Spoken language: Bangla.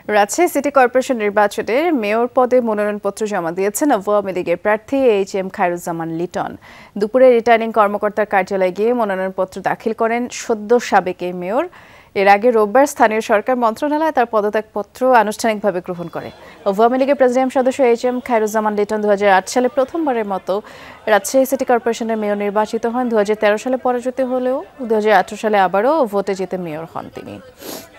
রাজশাহী সিটি কর্পোরেশন নির্বাচনে মেয়র পদে মনোনয়নপত্র জমা দিয়েছেন আওয়ামী লীগের প্রার্থী এএইচএম খায়রুজ্জামান লিটন। দুপুরে রিটার্নিং কর্মকর্তার কার্যালয়ে গিয়ে মনোনয়নপত্র দাখিল করেন সদ্য সাবেক এই মেয়র। এর আগে রোববার স্থানীয় সরকার মন্ত্রণালয় তার পদত্যাগপত্র আনুষ্ঠানিকভাবে গ্রহণ করে। আওয়ামী লীগের প্রেসিডিয়াম সদস্য এএইচএম খায়রুজ্জামান লিটন 2008 সালে প্রথমবারের মতো রাজশাহী সিটি কর্পোরেশনের মেয়র নির্বাচিত হন। 2013 সালে পরাজিত হলেও 2018 সালে আবারও ভোটে জিতে মেয়র হন তিনি।